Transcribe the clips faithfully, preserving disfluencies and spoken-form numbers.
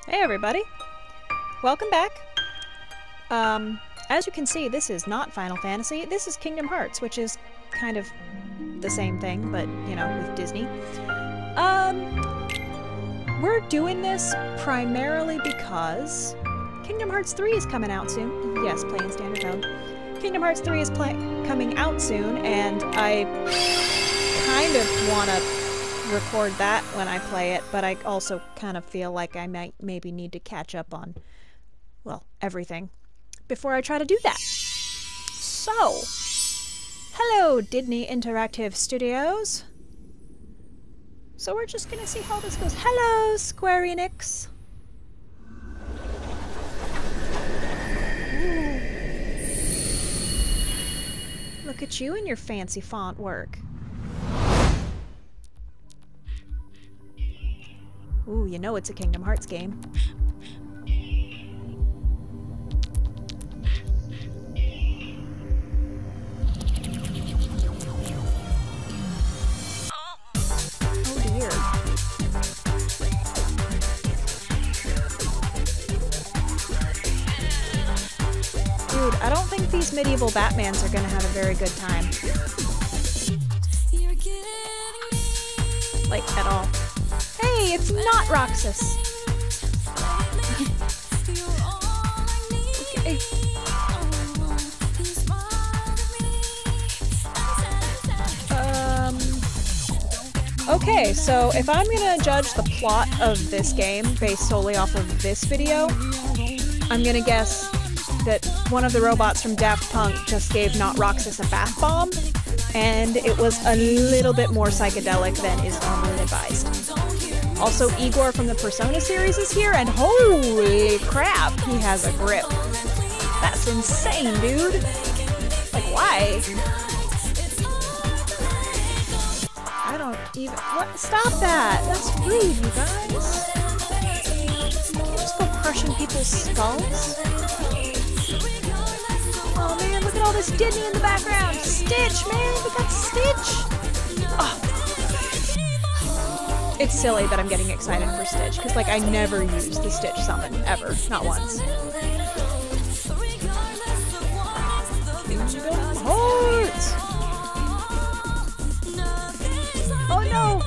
Hey everybody! Welcome back. Um, as you can see, this is not Final Fantasy. This is Kingdom Hearts, which is kind of the same thing, but, you know, with Disney. Um, we're doing this primarily because Kingdom Hearts three is coming out soon. Yes, play in standard mode. Kingdom Hearts three is play coming out soon, and I kind of want to record that when I play it, but I also kind of feel like I might maybe need to catch up on, well, everything before I try to do that. So, hello Disney Interactive Studios. So we're just gonna see how this goes. Hello Square Enix. Ooh. Look at you and your fancy font work. Ooh, you know it's a Kingdom Hearts game. Oh dear. Dude, I don't think these medieval Batmans are gonna have a very good time. Like, at all. Hey, it's not Roxas! Okay. Um... Okay, so if I'm gonna judge the plot of this game based solely off of this video, I'm gonna guess that one of the robots from Daft Punk just gave Not Roxas a bath bomb, and it was a little bit more psychedelic than is normally advised. Also, Igor from the Persona series is here, and holy crap, he has a grip. That's insane, dude. Like, why? I don't even... What? Stop that! That's rude, you guys. You can't just go crushing people's skulls. Oh man, look at all this Disney in the background! Stitch, man! We got Stitch! Oh. It's silly that I'm getting excited for Stitch, because, like, I never use the Stitch summon, ever. Not once. Kingdom Hearts! Oh no!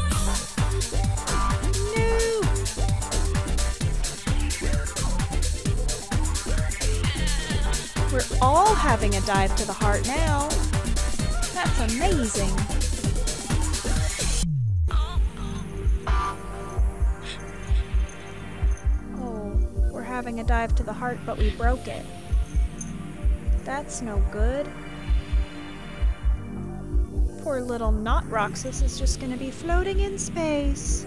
No! We're all having a dive to the heart now. That's amazing. Having a dive to the heart, but we broke it. That's no good. Poor little Not Roxas is just gonna be floating in space.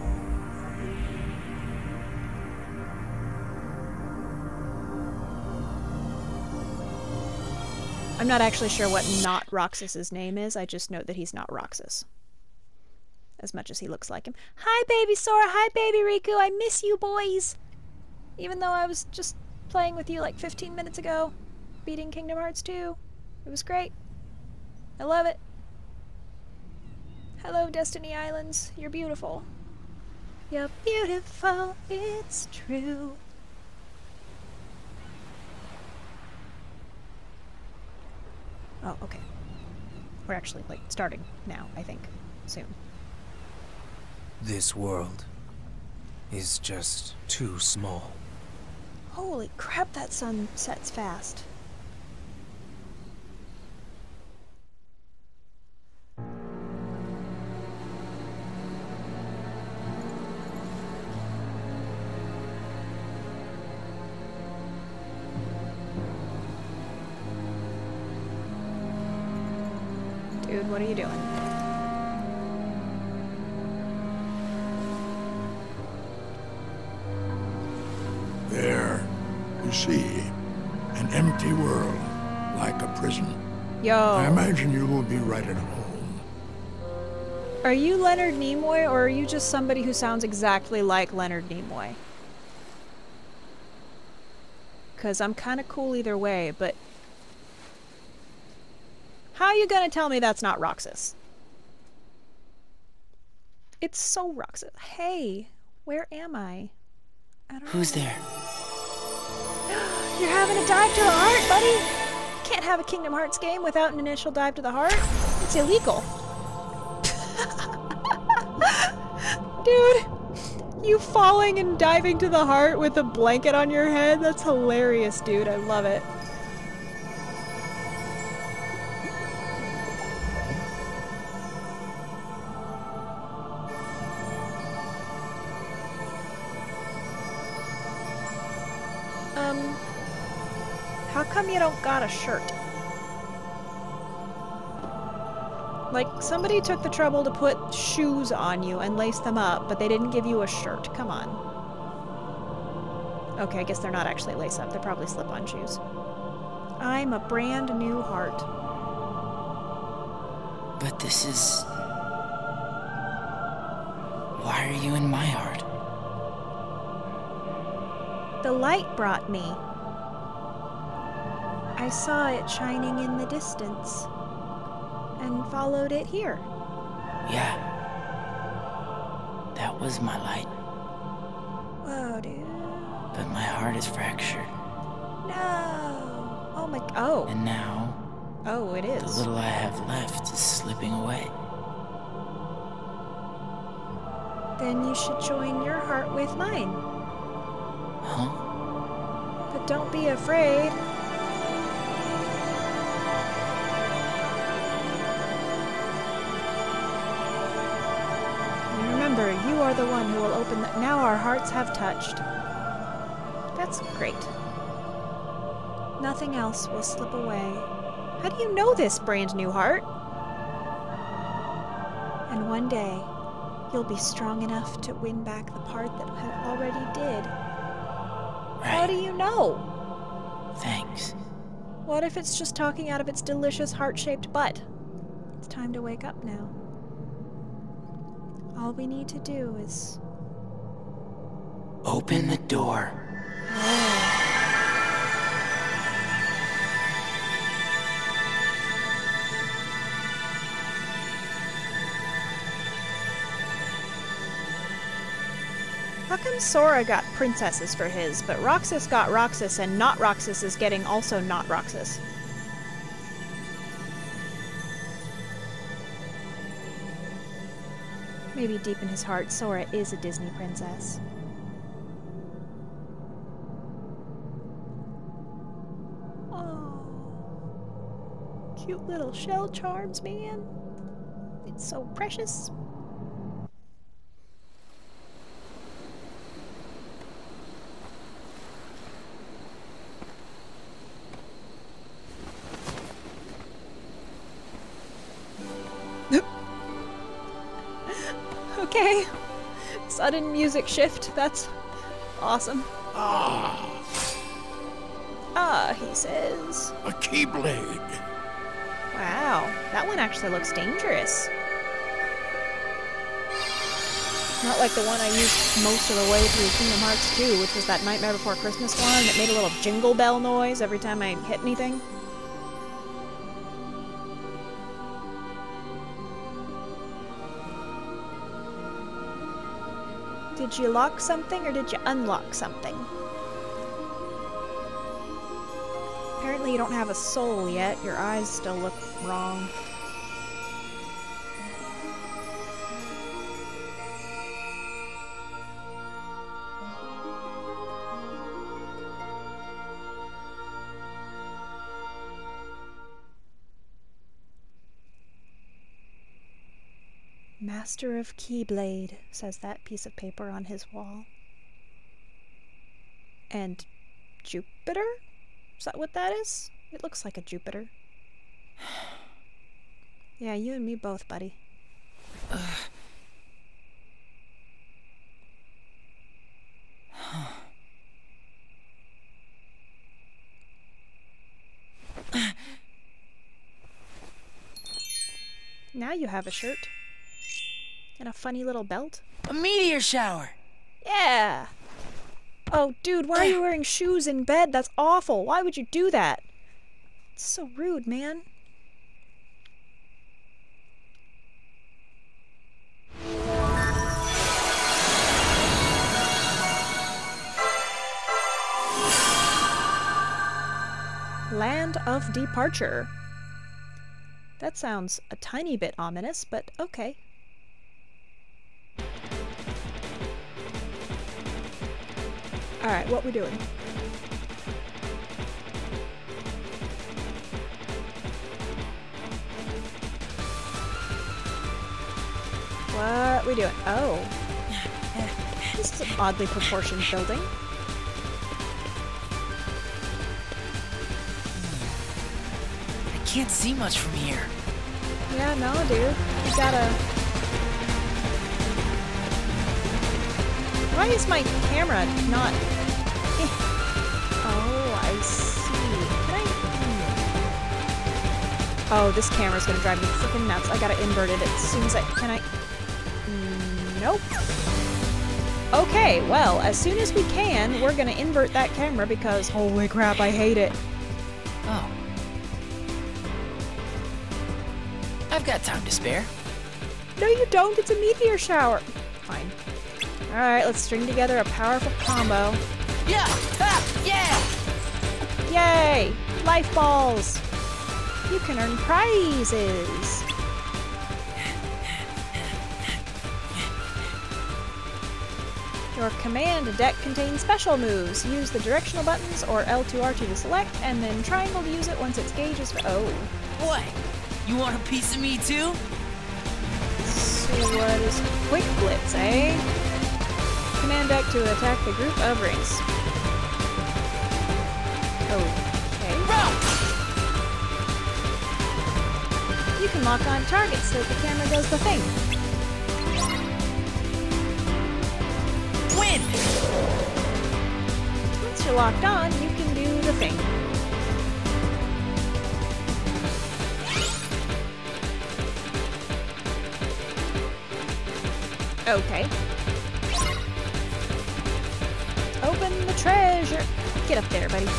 I'm not actually sure what Not Roxas's name is, I just know that he's not Roxas. As much as he looks like him. Hi baby Sora, hi baby Riku, I miss you boys! Even though I was just playing with you like fifteen minutes ago, beating Kingdom Hearts two. It was great. I love it. Hello, Destiny Islands. You're beautiful. You're beautiful, it's true. Oh, okay. We're actually, like, starting now, I think. Soon. This world is just too small. Holy crap, that sun sets fast. Dude, what are you doing? There, you see, an empty world, like a prison. Yo. I imagine you will be right at home. Are you Leonard Nimoy, or are you just somebody who sounds exactly like Leonard Nimoy? Because I'm kind of cool either way, but... How are you gonna tell me that's not Roxas? It's so Roxas. Hey, where am I? I don't Who's know. there? You're having a dive to the heart, buddy! You can't have a Kingdom Hearts game without an initial dive to the heart. It's illegal. Dude, you falling and diving to the heart with a blanket on your head? That's hilarious, dude. I love it. Um, how come you don't got a shirt? Like, somebody took the trouble to put shoes on you and lace them up, but they didn't give you a shirt. Come on. Okay, I guess they're not actually lace up. They're probably slip-on shoes. I'm a brand new heart. But this is... Why are you in my heart? The light brought me. I saw it shining in the distance and followed it here. Yeah. That was my light. Whoa, dude. But my heart is fractured. No. Oh my... Oh. And now, Oh, it is. the little I have left is slipping away. Then you should join your heart with mine. Huh? But don't be afraid. And remember, you are the one who will open the... Now our hearts have touched. That's great. Nothing else will slip away. How do you know this, brand new heart? And one day, you'll be strong enough to win back the part that I already did. How Right. do you know? Thanks. What if it's just talking out of its delicious heart-shaped butt? It's time to wake up now. All we need to do is... Open the door. How come Sora got princesses for his, but Roxas got Roxas and not Roxas is getting also not Roxas? Maybe deep in his heart, Sora is a Disney princess. Oh, cute little shell charms, man. It's so precious. Okay. Sudden music shift. That's awesome. Ah, Ah, he says. a keyblade. Wow, that one actually looks dangerous. Not like the one I used most of the way through Kingdom Hearts two, which was that Nightmare Before Christmas one that made a little jingle bell noise every time I hit anything. Did you lock something or did you unlock something? Apparently you don't have a soul yet. Your eyes still look wrong. Master of Keyblade, says that piece of paper on his wall. And Jupiter? Is that what that is? It looks like a Jupiter. Yeah, you and me both, buddy. Now you have a shirt. And a funny little belt. A meteor shower! Yeah! Oh, dude, why are you wearing shoes in bed? That's awful. Why would you do that? It's so rude, man. Land of Departure. That sounds a tiny bit ominous, but okay. Alright, what we doing? What we doing? Oh. This is an oddly proportioned building. I can't see much from here. Yeah, no, dude. You gotta... Why is my camera not... Oh, I see. Can I... Hmm. Oh, this camera's gonna drive me freaking nuts. I gotta invert it as soon as I... Can I... Nope. Okay, well, as soon as we can, we're gonna invert that camera because, holy crap, I hate it. Oh. I've got time to spare. No, you don't. It's a meteor shower. Fine. Alright, let's string together a powerful combo. Yeah! Ha! Yeah! Yay! Life balls! You can earn prizes! Your command deck contains special moves. Use the directional buttons or L two R two to select, and then triangle to use it once its gauge is... Oh. What? You want a piece of me too? So what is Quick Blitz, eh? Command deck to attack the group of rings. Okay. You can lock on targets so that the camera does the thing. Win! Once you're locked on, you can do the thing. Okay. Open the treasure. Get up there, buddy.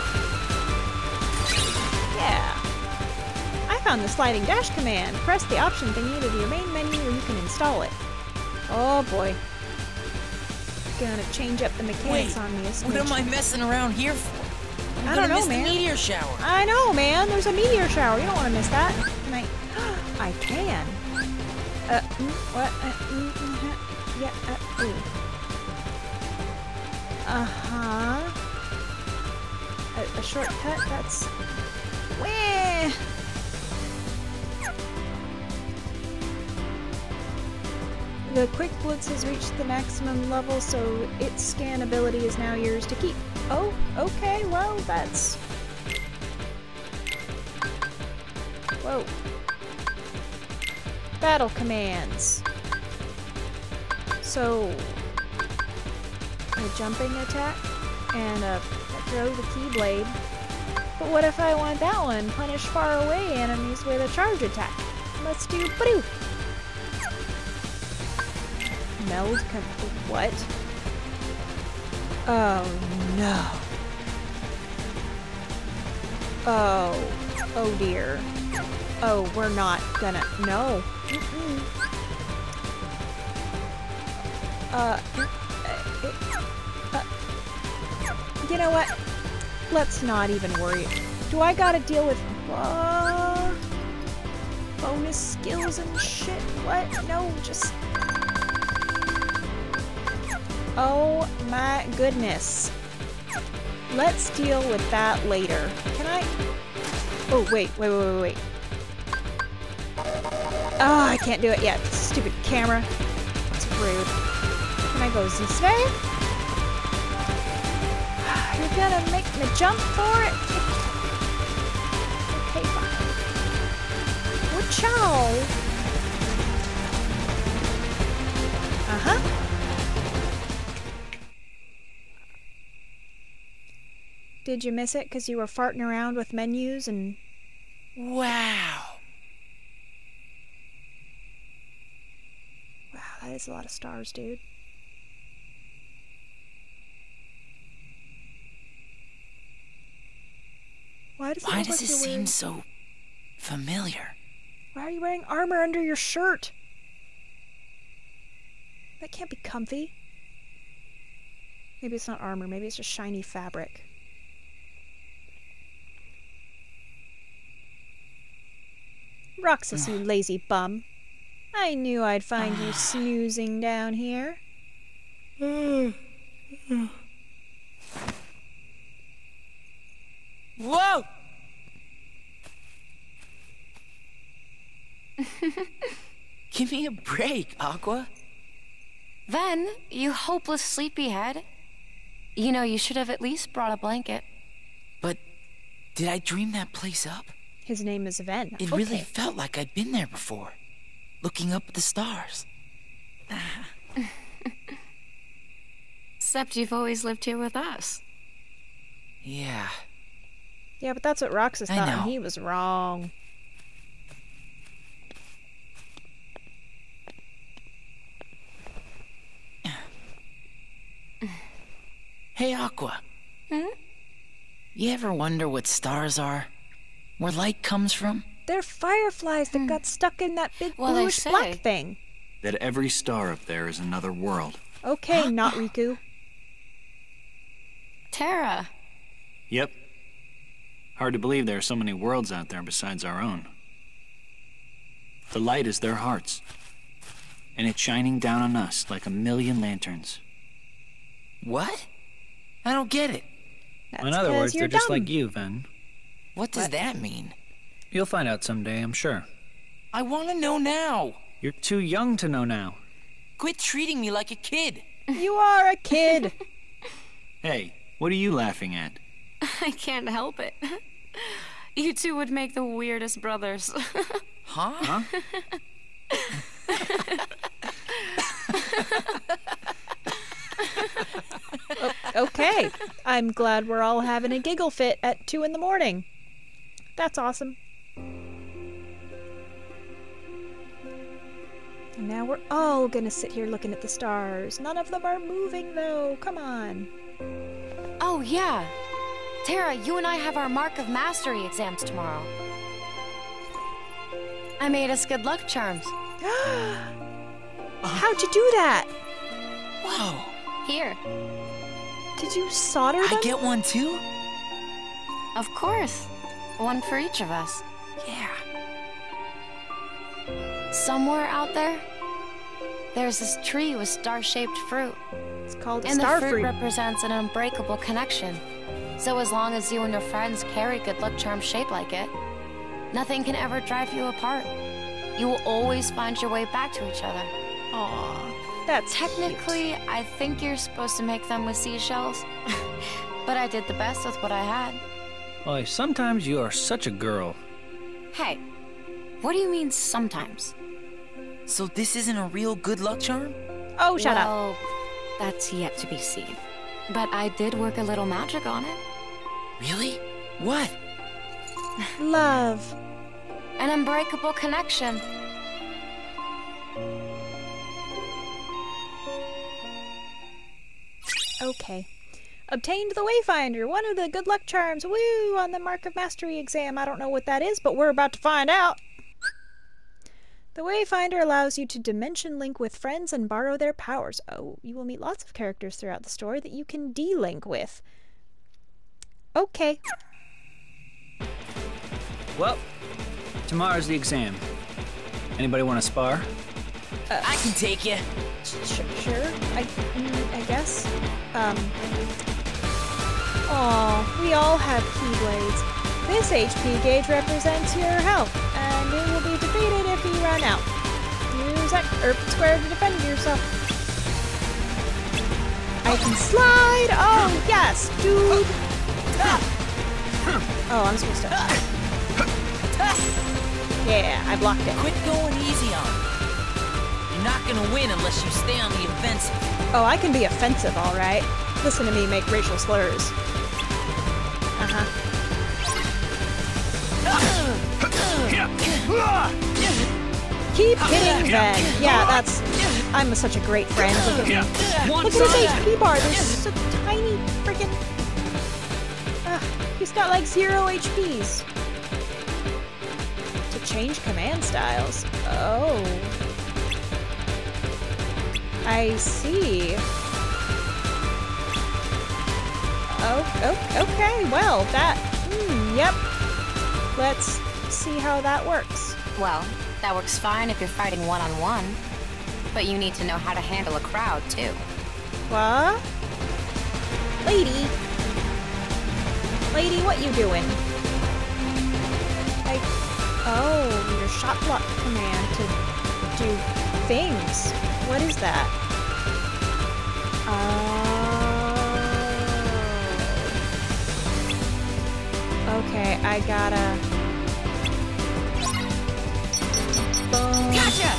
Yeah. I found the sliding dash command. Press the option thingy to your main menu where you can install it. Oh boy. Gonna change up the mechanics Wait, on me. what am I messing around here for? I'm I gonna don't know, miss man. the meteor shower. I know, man. There's a meteor shower. You don't want to miss that. Can I? I can. Uh, mm, what? Uh, mm, uh, yeah. Uh, ooh. Uh-huh. A, a shortcut, that's... Wah! The Quick Blitz has reached the maximum level, so its scan ability is now yours to keep. Oh, okay, well, that's... Whoa. Battle commands. So... a jumping attack, and a, a throw the Keyblade. But what if I want that one? Punish far away enemies with a charge attack. Let's do Badoo! Meld com- what? Oh no. Oh. Oh dear. Oh, we're not gonna- no. Mm-mm. Uh... You know what? Let's not even worry. Do I gotta deal with uh, bonus skills and shit? What? No, just... Oh my goodness. Let's deal with that later. Can I... Oh, wait, wait, wait, wait, wait. Oh, I can't do it yet. Stupid camera. It's rude. Can I go this way? You're gonna make me jump for it? Okay, fine. Wha-chow! Uh-huh. Did you miss it because you were farting around with menus and... Wow. Wow, that is a lot of stars, dude. Why does it Why look does like it you're seem wearing... so familiar? Why are you wearing armor under your shirt? That can't be comfy. Maybe it's not armor, maybe it's just shiny fabric. Roxas, you lazy bum. I knew I'd find you snoozing down here. Whoa! Give me a break, Aqua. Ven, you hopeless sleepyhead. You know, you should have at least brought a blanket. But did I dream that place up? His name is Ven. It okay. really felt like I'd been there before, looking up at the stars. Except you've always lived here with us. Yeah. Yeah, but that's what Roxas I thought, know. and he was wrong. Hey, Aqua. Hmm? You ever wonder what stars are? Where light comes from? They're fireflies that got stuck in that big Well, they bluish say. black thing. That every star up there is another world. Okay, not Riku. Terra. Yep. Hard to believe there are so many worlds out there besides our own. The light is their hearts. And it's shining down on us like a million lanterns. What? I don't get it. That's In other 'cause words, you're they're just dumb. like you, Ven. What does What? that mean? You'll find out someday, I'm sure. I want to know now. You're too young to know now. Quit treating me like a kid. You are a kid. Hey, what are you laughing at? I can't help it. You two would make the weirdest brothers. Huh? O- okay, I'm glad we're all having a giggle fit at two in the morning. That's awesome. And now we're all gonna sit here looking at the stars. None of them are moving though. Come on. Oh, yeah. Terra, you and I have our Mark of Mastery exams tomorrow. I made us good luck charms. How'd you do that? Whoa. Here. Did you solder them? I get one too? Of course. One for each of us. Yeah. Somewhere out there, there's this tree with star-shaped fruit. It's called a And the star fruit fruit. represents an unbreakable connection. So as long as you and your friends carry good luck charms shaped like it, nothing can ever drive you apart. You will always find your way back to each other. Aw, that's Technically, I think you're supposed to make them with seashells. But I did the best with what I had. Boy, sometimes you are such a girl. Hey, what do you mean sometimes? So this isn't a real good luck charm? cute. Oh, shut up. well, that's yet to be seen. But I did work a little magic on it. Really? What? Love. An unbreakable connection. Okay. Obtained the Wayfinder, one of the good luck charms. Woo! On the Mark of Mastery exam. I don't know what that is, but we're about to find out. The Wayfinder allows you to dimension link with friends and borrow their powers. Oh, you will meet lots of characters throughout the story that you can de-link with. Okay. Well, tomorrow's the exam. Anybody want to spar? I can take you. Sh- sure. I, mm, I guess. Um. Aw, we all have Keyblades. This H P gauge represents your health, and it will be depleted if you run out. Use X or square to defend yourself. I can slide! Oh, yes, dude! Oh, I'm supposed to... Yeah, I blocked it. Quit going easy on me. You're not gonna win unless you stay on the offensive. Oh, I can be offensive, all right. Listen to me make racial slurs. Uh-huh. Keep hitting Ven. Yeah, that's... I'm such a great friend. Look at me. Look at his H P bar. There's such a tiny freaking... Uh, he's got like zero H Ps. To change command styles. Oh. I see. Oh, oh, okay, well, that, hmm, yep. Let's see how that works. Well, that works fine if you're fighting one-on-one. But you need to know how to handle a crowd, too. What? Lady? Lady, what you doing? Like, oh, your shot block command to do things. What is that? Oh. Okay, I gotta... Boom. Gotcha!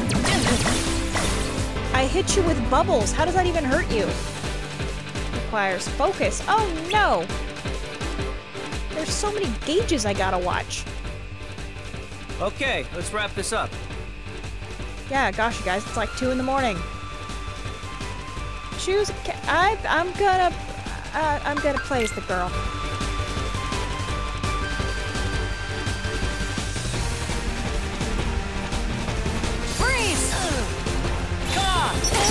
I hit you with bubbles. How does that even hurt you? Requires focus. Oh no! There's so many gauges I gotta watch. Okay, let's wrap this up. Yeah, gosh, you guys, it's like two in the morning. Choose. A ca I. I'm gonna. Uh, I'm gonna play as the girl. Freeze! Come on!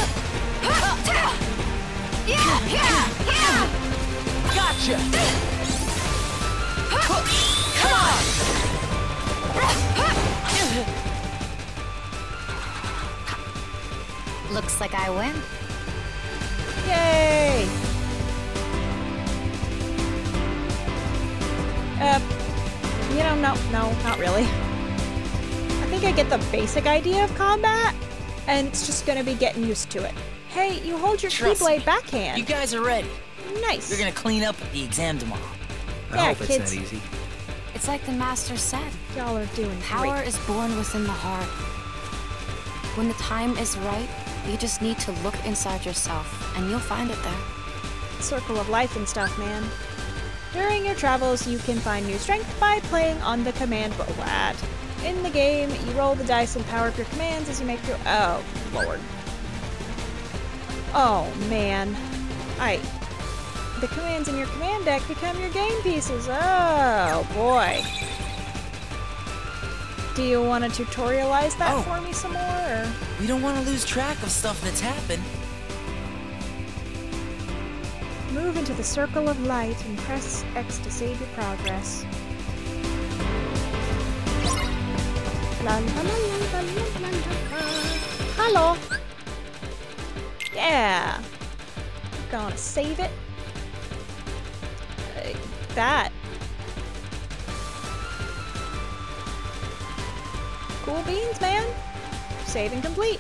Yeah, yeah, yeah! Gotcha! Come on! Looks like I win. Yay! Uh, you know, no, no, not really. I think I get the basic idea of combat, and it's just gonna be getting used to it. Hey, you hold your Trust keyblade me. backhand. You guys are ready. Nice. You're gonna clean up at the exam tomorrow. I Yeah, hope it's kids. that easy. It's like the master said. Y'all are doing Power great. is born within the heart. When the time is right, you just need to look inside yourself, and you'll find it there. Circle of life and stuff, man. During your travels, you can find new strength by playing on the command what? In the game, you roll the dice and power up your commands as you make your... Oh, Lord. Oh, man. I... The commands in your command deck become your game pieces. Oh, boy. Do you want to tutorialize that Oh. for me some more, or...? We don't want to lose track of stuff that's happened. Move into the circle of light and press X to save your progress. La, la, la, la, la, la, la. Hello! Yeah! Gonna save it. Uh, that. Cool beans, man. Saving complete.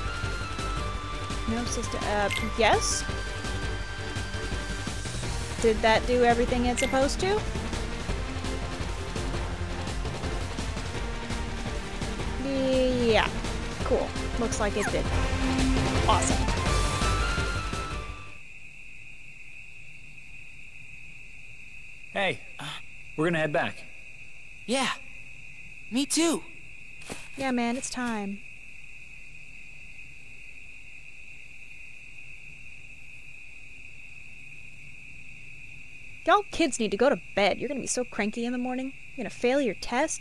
No system. Uh, yes? Did that do everything it's supposed to? Yeah. Cool. Looks like it did. Awesome. Hey, we're gonna head back. Yeah. Me too. Yeah, man, it's time. Y'all kids need to go to bed. You're gonna be so cranky in the morning. You're gonna fail your test.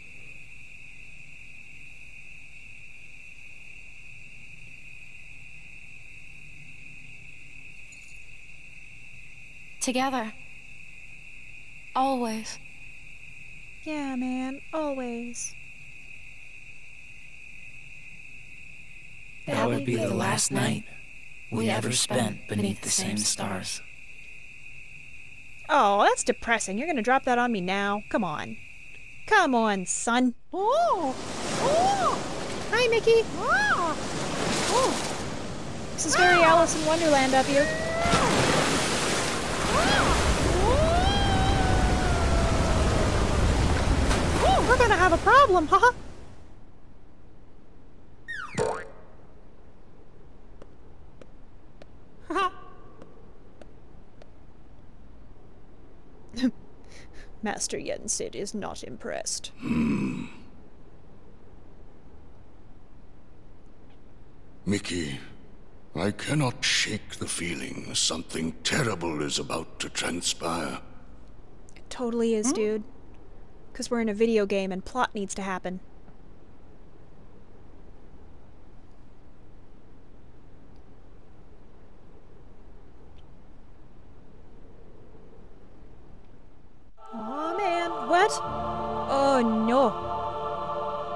Together. Always. Yeah, man, always. That would be the last night we ever spent beneath the same stars. Oh, that's depressing. You're gonna drop that on me now? Come on. Come on, son. Oh! Oh! Hi, Mickey. Oh! Oh! This is very Alice in Wonderland up here. Oh, we're gonna have a problem, haha. Master Yensid is not impressed. Mickey, I cannot shake the feeling something terrible is about to transpire. It totally is, dude. Because we're in a video game and plot needs to happen. Oh man, what? Oh no.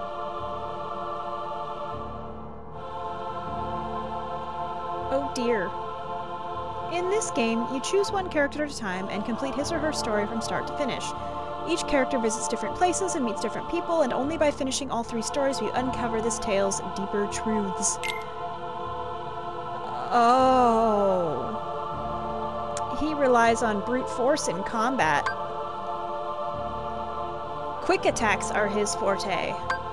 In this game, you choose one character at a time and complete his or her story from start to finish. Each character visits different places and meets different people, and only by finishing all three stories will you uncover this tale's deeper truths. Oh. He relies on brute force in combat. Quick attacks are his forte.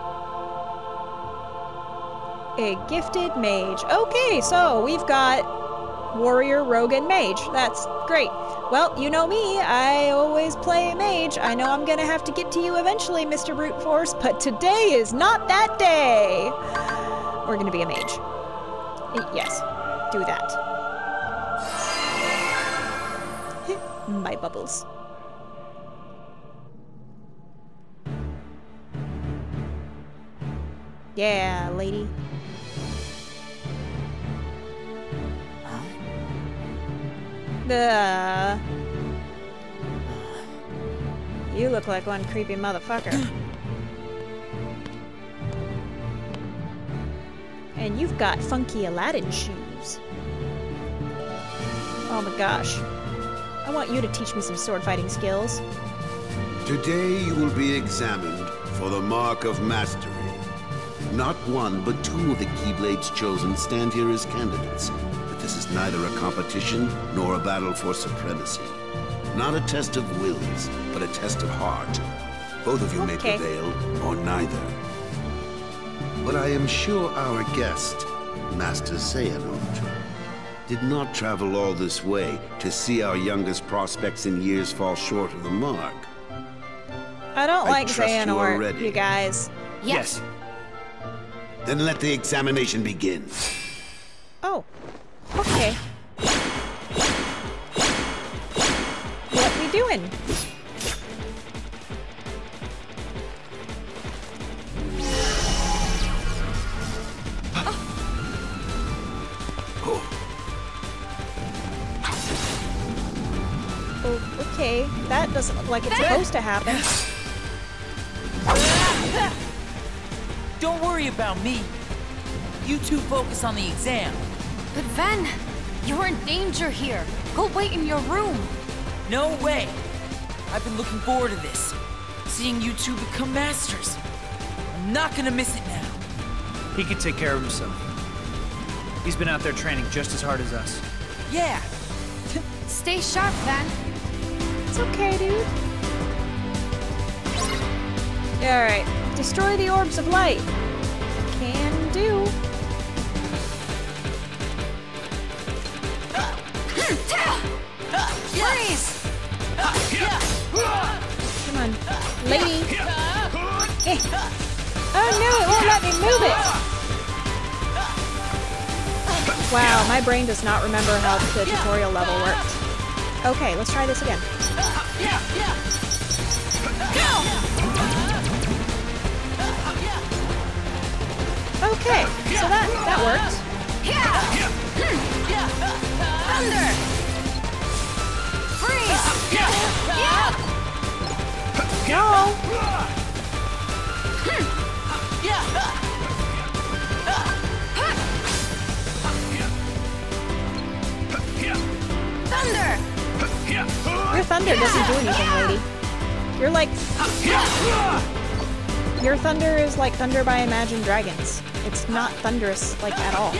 A gifted mage. Okay, so we've got warrior, rogue, and mage. That's great. Well, you know me, I always play mage. I know I'm gonna have to get to you eventually, Mister Brute Force, but today is not that day. We're gonna be a mage. Yes, do that. My bubbles. Yeah, lady. Uh, you look like one creepy motherfucker. And you've got funky Aladdin shoes. Oh my gosh. I want you to teach me some sword fighting skills. Today you will be examined for the Mark of Mastery. Not one, but two of the Keyblades chosen stand here as candidates. But this is neither a competition nor a battle for supremacy. Not a test of wills, but a test of heart. Both of you Okay. may prevail, or neither. But I am sure our guest, Master Xehanort, did not travel all this way to see our youngest prospects in years fall short of the mark. I don't I like trust you Xehanort, already. you guys. Yes. Then let the examination begin. Oh, okay. What we doing? Oh, okay, that doesn't look like it's supposed to happen. Don't worry about me. You two focus on the exam. But Ven, you're in danger here. Go wait in your room. No way. I've been looking forward to this. Seeing you two become masters. I'm not gonna miss it now. He can take care of himself. He's been out there training just as hard as us. Yeah. Stay sharp, Ven. It's okay, dude. Alright, destroy the orbs of light. Can do. Freeze! Come on, lady. Eh. Oh no, it won't let me move it. Wow, my brain does not remember how the tutorial level worked. Okay, let's try this again. Okay, so that that works. Thunder! Freeze! No. Thunder! Your thunder doesn't do anything, lady. You're like... Your thunder is like Thunder by Imagine Dragons. It's not thunderous, like, at all.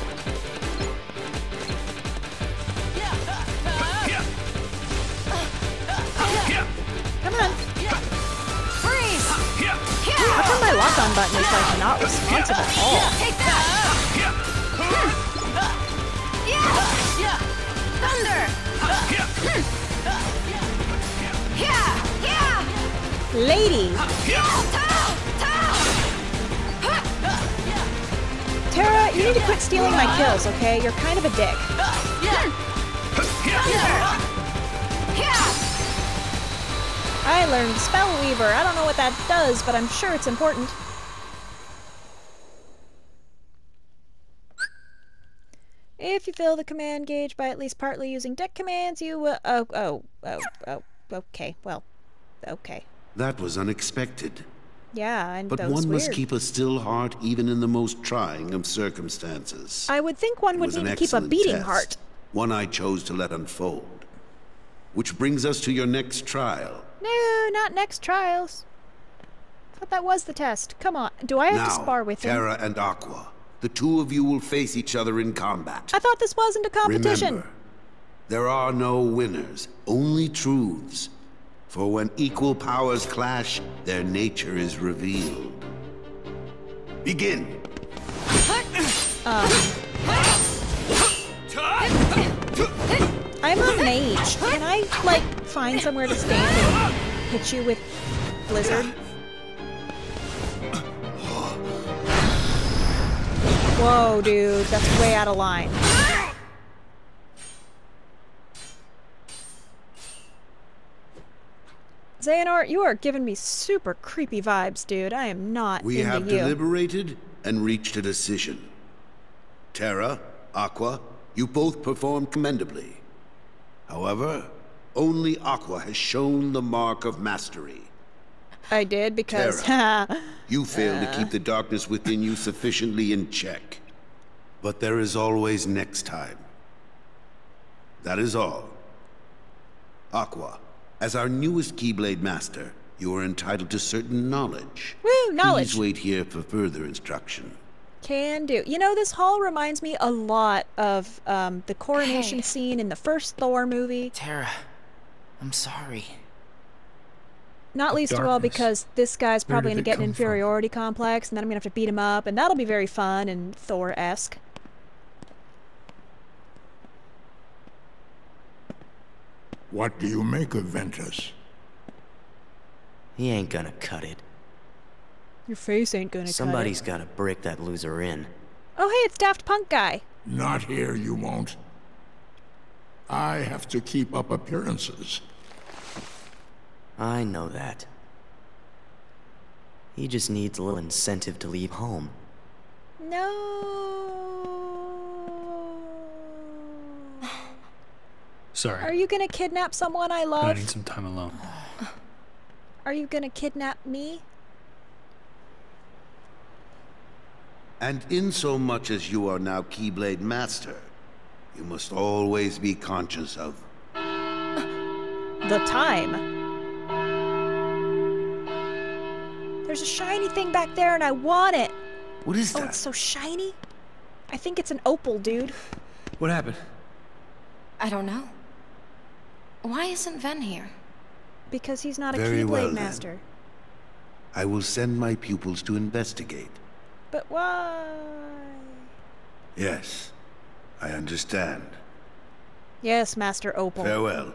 Come on. Freeze! How come my lock-on button is, like, not responsive at all? Take that! Yeah! Thunder! Yeah! Yeah! Lady! Tao! Tao! Tara, you need to quit stealing my kills, okay? You're kind of a dick. I learned Spell Weaver. I don't know what that does, but I'm sure it's important. If you fill the command gauge by at least partly using deck commands, you will... Oh, oh, oh, oh, okay, well, okay. That was unexpected. Yeah, and But that was one must weird. keep a still heart even in the most trying of circumstances. I would think one It would was need an to keep a excellent beating test. heart. one I chose to let unfold. Which brings us to your next trial. No, not next trials. I thought that was the test. Come on, do I have now, to spar with him? Terra and Aqua, the two of you will face each other in combat. I thought this wasn't a competition. Remember, there are no winners, only truths. For when equal powers clash, their nature is revealed. Begin. Um, I'm a mage. Can I, like, find somewhere to stand and hit you with Blizzard? Whoa, dude, that's way out of line. Xehanort, you are giving me super creepy vibes, dude. I am not we into have you. deliberated and reached a decision. Terra, Aqua, you both performed commendably. However, only Aqua has shown the mark of mastery. I did because... Terra, you failed uh. to keep the darkness within you sufficiently in check. But there is always next time. That is all. Aqua, as our newest Keyblade Master, you are entitled to certain knowledge. Woo, knowledge! Please wait here for further instruction. Can do. You know, this hall reminds me a lot of um, the coronation hey. scene in the first Thor movie. Terra, I'm sorry. Not least of all because this guy's probably going to get an inferiority from? complex, and then I'm going to have to beat him up, and that'll be very fun and Thor-esque. What do you make of Ventus? He ain't gonna cut it. Your face ain't gonna Somebody's cut it. gotta break that loser in. Oh, hey, it's Daft Punk guy. Not here, you won't. I have to keep up appearances. I know that. He just needs a little incentive to leave home. No. Sorry. Are you gonna kidnap someone I love? I need some time alone. Are you gonna kidnap me? And insomuch as you are now Keyblade Master, you must always be conscious of... the time. There's a shiny thing back there and I want it. What is Oh, that? it's so shiny. I think it's an opal, dude. What happened? I don't know. Why isn't Ven here? Because he's not a Very Keyblade well, Master. then. I will send my pupils to investigate. But why? Yes, I understand. Yes, Master Opal. Farewell.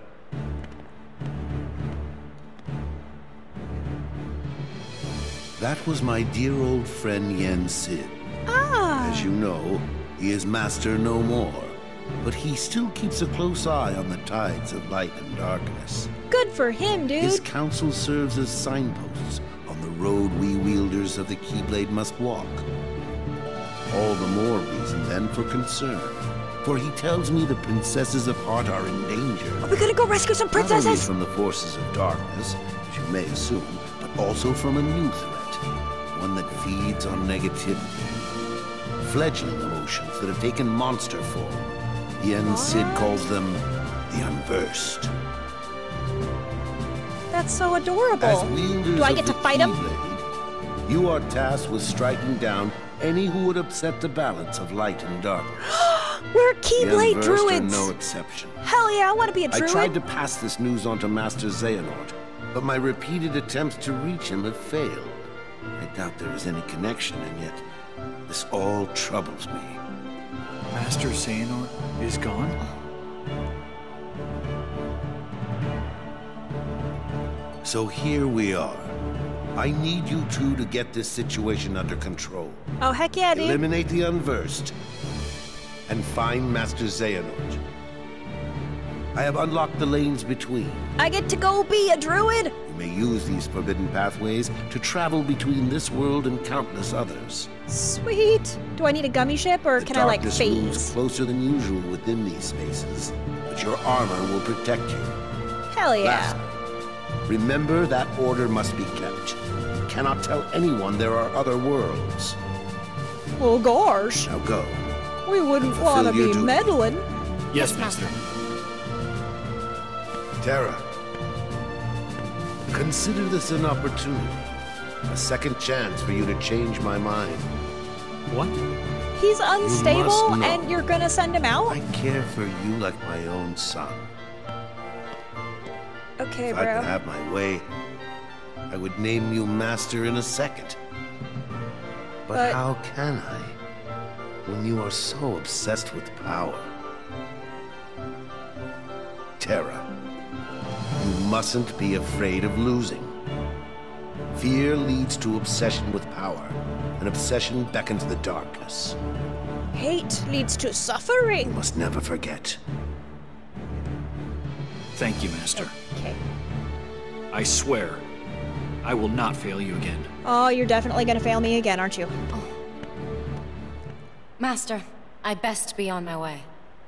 That was my dear old friend Yen Sid. Ah! As you know, he is master no more, but he still keeps a close eye on the tides of light and darkness. Good for him, dude. His counsel serves as signposts on the road we wielders of the Keyblade must walk. All the more reason, then, for concern. For he tells me the princesses of Heart are in danger. Are we gonna go rescue some Not only princesses? from the forces of darkness, as you may assume, but also from a new threat. One that feeds on negativity. Fledgling emotions that have taken monster form. Yen Sid calls them the Unversed. That's so adorable. As wielders Do I of get to the fight him? Keyblade, you are tasked with striking down any who would upset the balance of light and darkness. We're The Keyblade Unversed druids. are no exception. Hell yeah, I want to be a druid. I tried to pass this news on to Master Xehanort, but my repeated attempts to reach him have failed. I doubt there is any connection, and yet this all troubles me. Master Xehanort is gone? So here we are. I need you two to get this situation under control. Oh, heck yeah, dude. Eliminate the Unversed, and find Master Xehanort. I have unlocked the lanes between. I get to go be a druid? You may use these forbidden pathways to travel between this world and countless others. Sweet. Do I need a gummy ship, or The can I, like, darkness phase? moves closer than usual within these spaces, but your armor will protect you. Hell yeah. Lastly, remember that order must be kept. You cannot tell anyone there are other worlds. Well, gosh. Now go. We wouldn't Fulfill want to your be duty. meddling. Yes, Master. Terra, consider this an opportunity. A second chance for you to change my mind. What? He's unstable know. and you're gonna send him out? I care for you like my own son. Okay, if bro. I could have my way, I would name you Master in a second. But, But how can I, when you are so obsessed with power? Terra, you mustn't be afraid of losing. Fear leads to obsession with power, and obsession beckons the darkness. hate leads to You suffering. must never forget. Thank you, Master. Okay. I swear, I will not fail you again. Oh, you're definitely gonna fail me again, aren't you? Master, I best be on my way.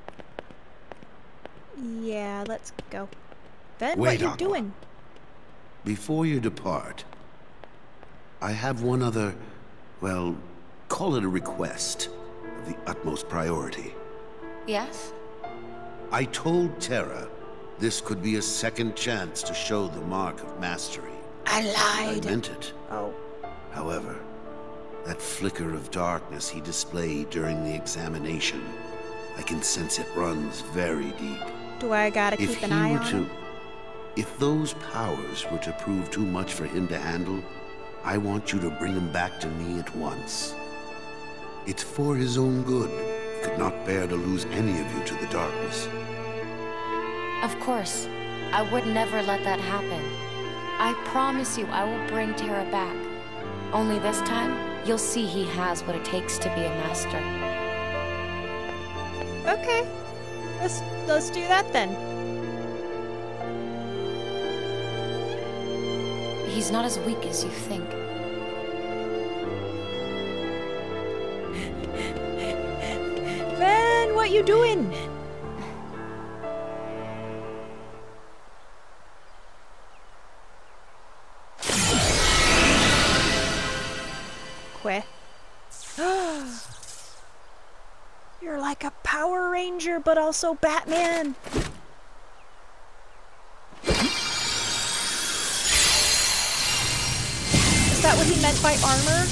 Yeah, let's go. Then Wait, what you Aqua. doing? Before you depart, I have one other, well, call it a request of the utmost priority. Yes? I told Terra this could be a second chance to show the mark of mastery. I I lied. meant it. Oh. However, that flicker of darkness he displayed during the examination, I can sense it runs very deep. Do I gotta If keep he an eye were on to, him? if those powers were to prove too much for him to handle, I want you to bring him back to me at once. It's for his own good. He could not bear to lose any of you to the darkness. Of course. I would never let that happen. I promise you I will bring Terra back. Only this time, you'll see he has what it takes to be a master. Okay. Let's let's do that then. He's not as weak as you think. Ben, what you doing? Que. You're like a Power Ranger, but also Batman. Is that what he meant by armor?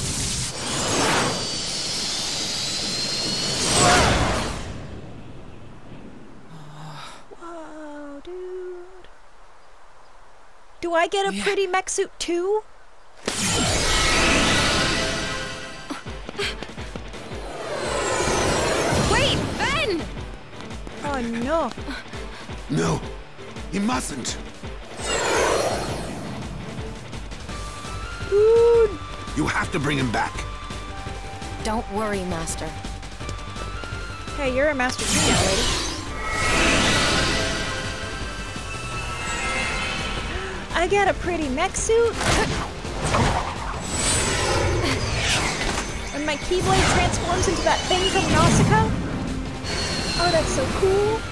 Whoa, dude. Do I get a Yeah. pretty mech suit too? Wait, Ben! Oh no. No, he mustn't. Dude. You have to bring him back. Don't worry, Master. Hey, you're a master too now, lady. I got a pretty mech suit. And my Keyblade transforms into that thing from Nausicaa. Oh, that's so cool.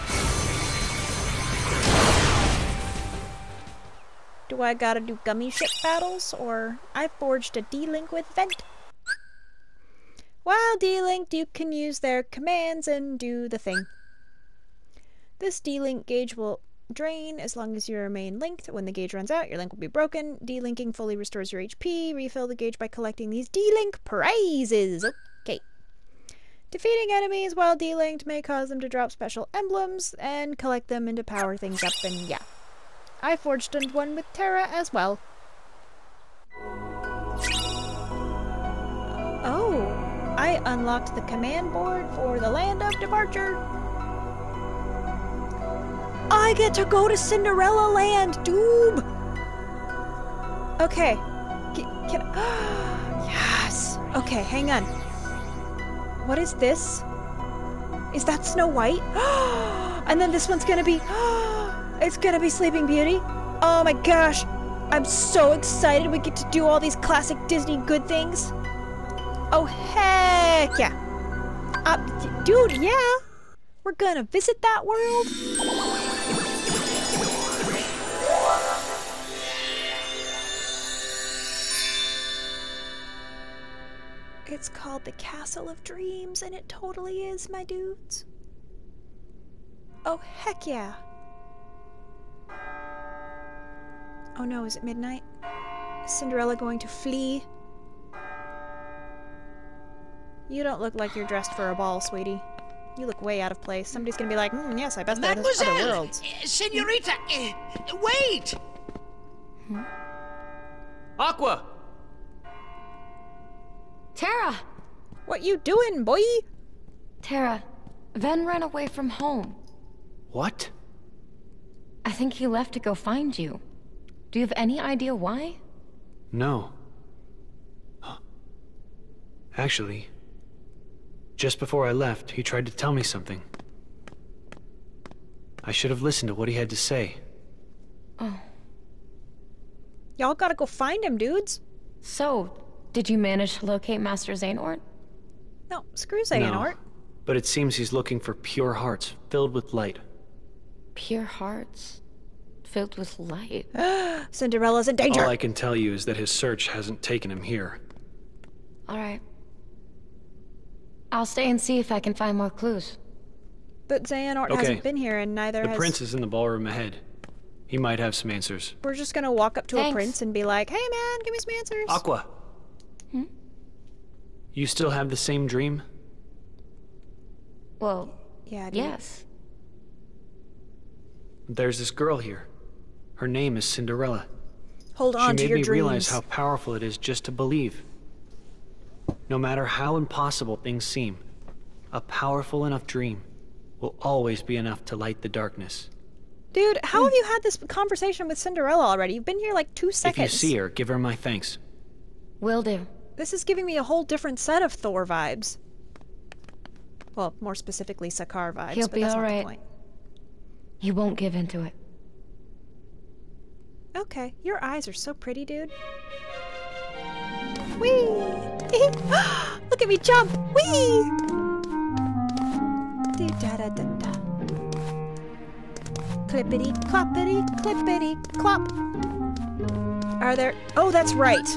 Do I gotta do gummy ship battles, or I forged a D-Link with Vent? While D-Linked, you can use their commands and do the thing. This D-Link gauge will drain as long as you remain linked. When the gauge runs out, your link will be broken. D-Linking fully restores your H P. Refill the gauge by collecting these D-Link prizes. Okay. Defeating enemies while D-Linked may cause them to drop special emblems and collect them and to power things up, and yeah. I forged one with Terra as well. Oh, I unlocked the command board for the land of departure. I get to go to Cinderella land, dude. Okay. Can, can yes. Okay, hang on. What is this? Is that Snow White? And then this one's gonna be it's gonna be Sleeping Beauty. Oh my gosh. I'm so excited we get to do all these classic Disney good things. Oh heck yeah. Uh, dude, yeah. We're gonna visit that world. It's called the Castle of Dreams, and it totally is, my dudes. Oh, heck yeah. Oh no, is it midnight? Is Cinderella going to flee? You don't look like you're dressed for a ball, sweetie. You look way out of place. Somebody's gonna be like, mm, yes, I bet there's other worlds. Uh, Senorita, uh, wait! Hmm? Aqua! Terra! What you doing, boy? Terra, Ven ran away from home. What? I think he left to go find you. Do you have any idea why? No. Actually, just before I left, he tried to tell me something. I should have listened to what he had to say. Oh. Y'all gotta go find him, dudes. So, did you manage to locate Master Xehanort? No, screw Xehanort. No, but it seems he's looking for pure hearts, filled with light. Pure hearts? Filled with light? Cinderella's in danger! All I can tell you is that his search hasn't taken him here. Alright. I'll stay and see if I can find more clues. But Xehanort okay. hasn't been here, and neither the has... The prince is in the ballroom ahead. He might have some answers. We're just gonna walk up to Thanks. a prince and be like, hey man, give me some answers. Aqua! Hmm? You still have the same dream? Well, yeah, dude. yes. There's this girl here. Her name is Cinderella. Hold on to She made your me dreams. realize how powerful it is just to believe. No matter how impossible things seem, a powerful enough dream will always be enough to light the darkness. Dude, how have you had this conversation with Cinderella already? You've been here like two seconds. If you see her, give her my thanks. Will do. This is giving me a whole different set of Thor vibes. Well, more specifically Sakaar vibes, He'll but be that's all not right. the point. He won't give in to it. Okay, your eyes are so pretty, dude. Whee! Look at me jump! Whee! Do-da-da-da-da. Clippity, cloppity, clippity, clop. Are there... Oh, that's right.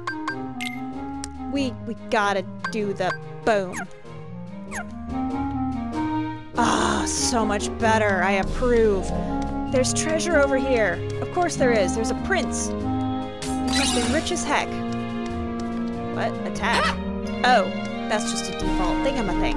We, we gotta do the boom. Ah, so much better. I approve. There's treasure over here. Of course there is. There's a prince. He must be rich as heck. What? Attack? Oh, that's just a default thingamathing.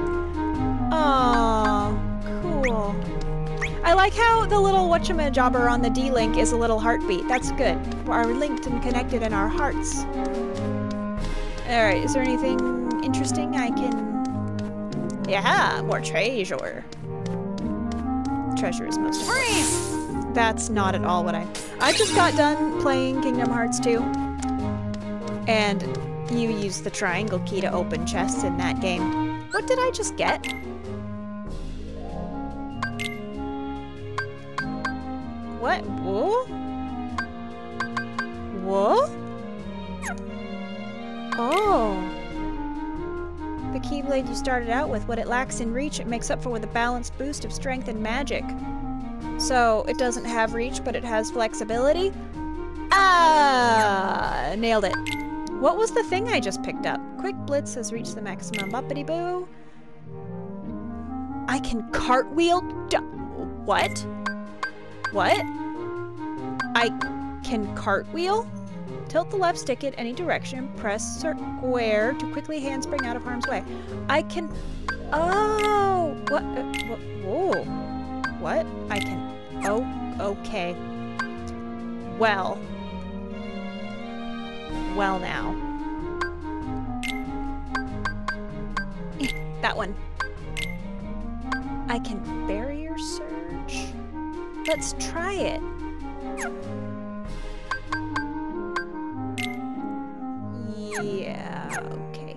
Oh, cool. I like how the little whatchamajobber on the D-Link is a little heartbeat. That's good. We're linked and connected in our hearts. Alright, is there anything interesting I can... Yeah, more treasure. Treasure is most important. Freeze! That's not at all what I... I just got done playing Kingdom Hearts two. And you use the triangle key to open chests in that game. What did I just get? What? Whoa? Whoa? Oh. The Keyblade you started out with, what it lacks in reach, it makes up for with a balanced boost of strength and magic. So, it doesn't have reach, but it has flexibility? Ah! Nailed it. What was the thing I just picked up? Quick Blitz has reached the maximum uppity-boo. I can cartwheel? D- what? What? I can cartwheel? Tilt the left stick in any direction, press square to quickly handspring out of harm's way. I can... Oh! What? Uh, what? Whoa. What? I can... Oh, okay. Well. Well now. That one. I can barrier surge? Let's try it. Yeah, okay.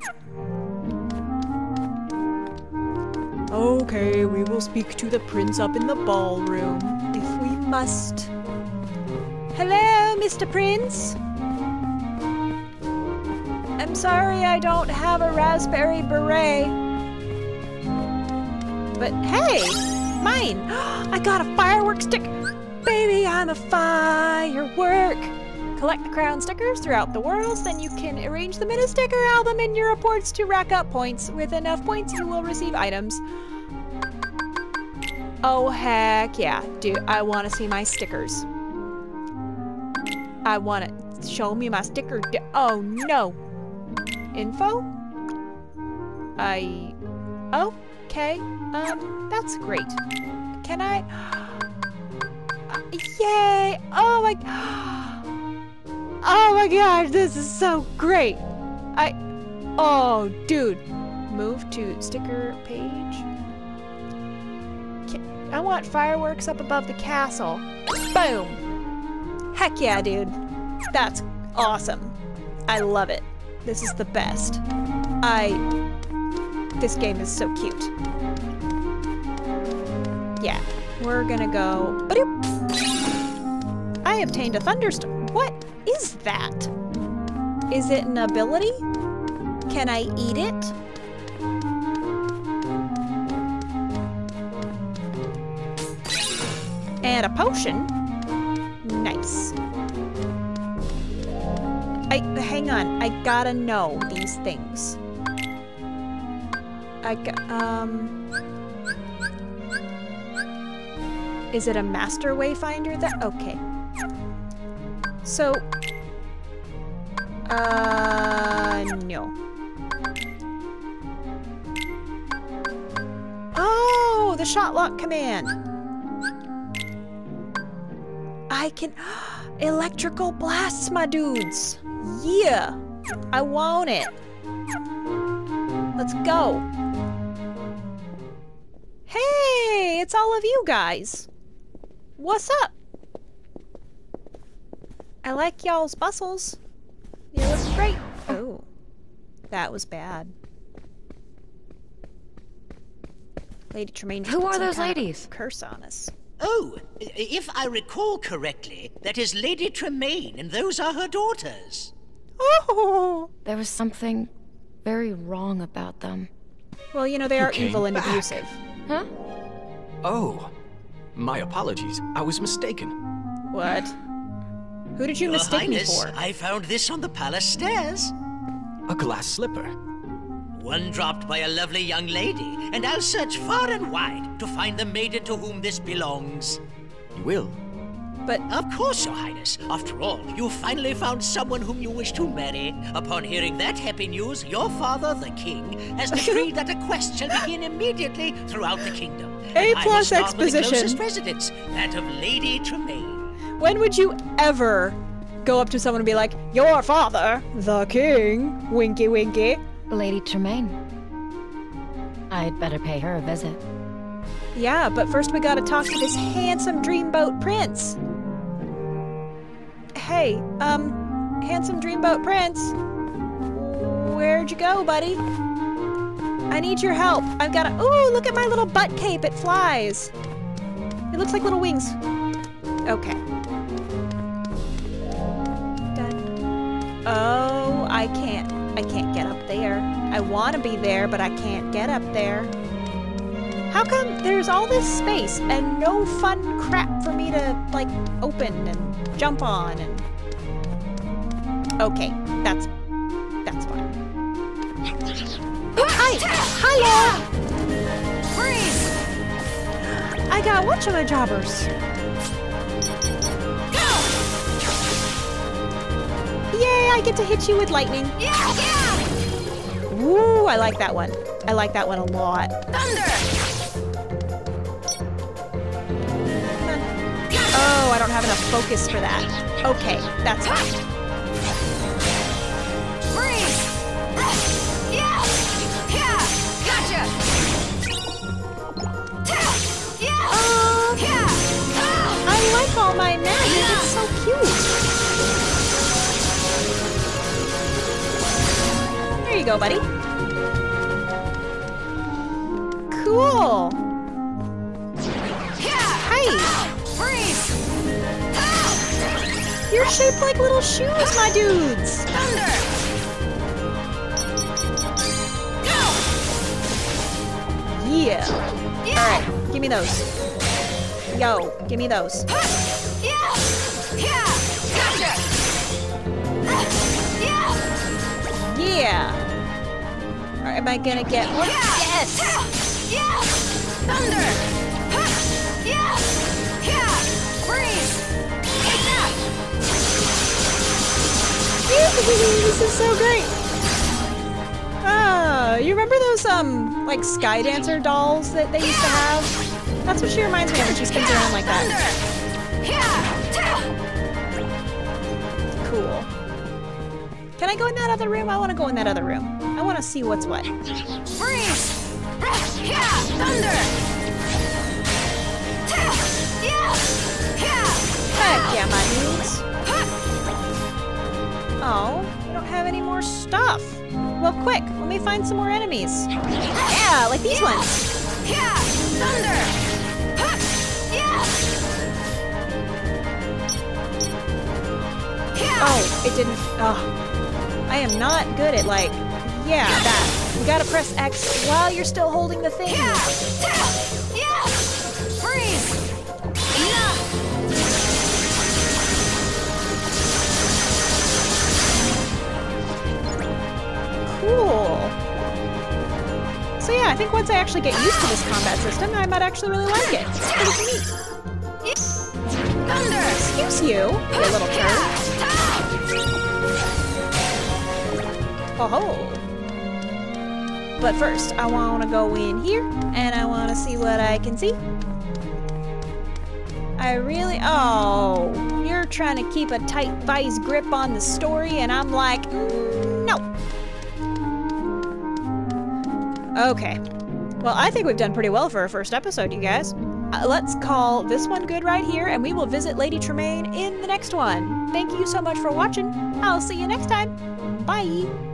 Okay, we will speak to the prince up in the ballroom, if we must. Hello, Mister Prince? I'm sorry I don't have a raspberry beret. But hey, mine! I got a firework stick! Baby, I'm a firework! Collect the crown stickers throughout the worlds, then you can arrange them in a sticker album in your reports to rack up points. With enough points, you will receive items. Oh, heck yeah. Dude, I want to see my stickers. I want to show me my sticker. Oh, no. Info? I... Okay. Um, that's great. Can I... Yay! Oh my... Oh my gosh, this is so great. I... Oh, dude. Move to sticker page. I want fireworks up above the castle. Boom! Heck yeah, dude. That's awesome. I love it. This is the best. I... This game is so cute. Yeah, we're gonna go... Ba-doop. I obtained a thunderstorm. What is that? Is it an ability? Can I eat it? And a potion. Nice. I hang on. I gotta know these things. I got, um. Is it a master wayfinder? That okay. So. Uh, no. Oh, the shot lock command. I can... Electrical blasts, my dudes. Yeah. I want it. Let's go. Hey, it's all of you guys. What's up? I like y'all's bustles. You look great. Oh, that was bad. Lady Tremaine. Who are those ladies? Curse on us. Oh, if I recall correctly, that is Lady Tremaine, and those are her daughters. Oh! There was something very wrong about them. Well, you know, they You are came evil and back. abusive. Huh? Oh, my apologies. I was mistaken. What? Who did you Your mistake Highness, me for? I found this on the palace stairs. A glass slipper. One dropped by a lovely young lady, and I'll search far and wide to find the maiden to whom this belongs. You will? But... Of course, Your Highness. After all, you finally found someone whom you wish to marry. Upon hearing that happy news, your father, the king, has decreed that a quest shall begin immediately throughout the kingdom. A And I will plus start with the exposition. closest residence, that of Lady Tremaine. When would you ever go up to someone and be like, your father, the king, winky winky? Lady Tremaine. I'd better pay her a visit. Yeah, but first we gotta talk to this handsome dreamboat prince. Hey, um, handsome dreamboat prince. Where'd you go, buddy? I need your help. I've gotta... Ooh, look at my little butt cape. It flies. It looks like little wings. Okay. Done. Oh, I can't. I can't get up there. I want to be there, but I can't get up there. How come there's all this space and no fun crap for me to, like, open and jump on and... Okay, that's... that's fine. Hi! Hiya! Freeze! I got whatchamajobbers. Yay, I get to hit you with lightning. Yeah, yeah! Ooh, I like that one. I like that one a lot. Thunder! Oh, I don't have enough focus for that. Okay, that's fine. Freeze! Yeah! Yeah! Gotcha! Yeah! Oh, Yeah! I like all my magic. It's so cute. There you go, buddy. Cool. Hey! Freeze! You're shaped like little shoes, my dudes. Thunder! Yeah. Yeah! All right, give me those. Yo, give me those. Yeah! Yeah! Gotcha! Yeah! Yeah. Or am I gonna get more? Yeah! Yes. Yeah! Thunder! Yeah! Yeah! Freeze! Take that! This is so great! Ah, you remember those, um, like, Sky Dancer dolls that they used to have? That's what she reminds me of when she spins around like that. Cool. Can I go in that other room? I want to go in that other room. I want to see what's what. Freeze! Yeah! Thunder! Yeah! Heck yeah, my dudes. Oh, we don't have any more stuff. Well, quick, let me find some more enemies. Yeah, like these ones. Yeah! Thunder! Oh, it didn't. Oh, I am not good at, like, yeah, that. You gotta press X while you're still holding the thing. Yeah! Yeah! Freeze! Yeah! Cool. So yeah, I think once I actually get used to this combat system, I might actually really like it. It's pretty neat. Thunder! Excuse you, you little turd. Oh ho! But first, I want to go in here, and I want to see what I can see. I really... Oh, you're trying to keep a tight vice grip on the story, and I'm like, mm, no. Okay. Well, I think we've done pretty well for our first episode, you guys. Uh, let's call this one good right here, and we will visit Lady Tremaine in the next one. Thank you so much for watching. I'll see you next time. Bye!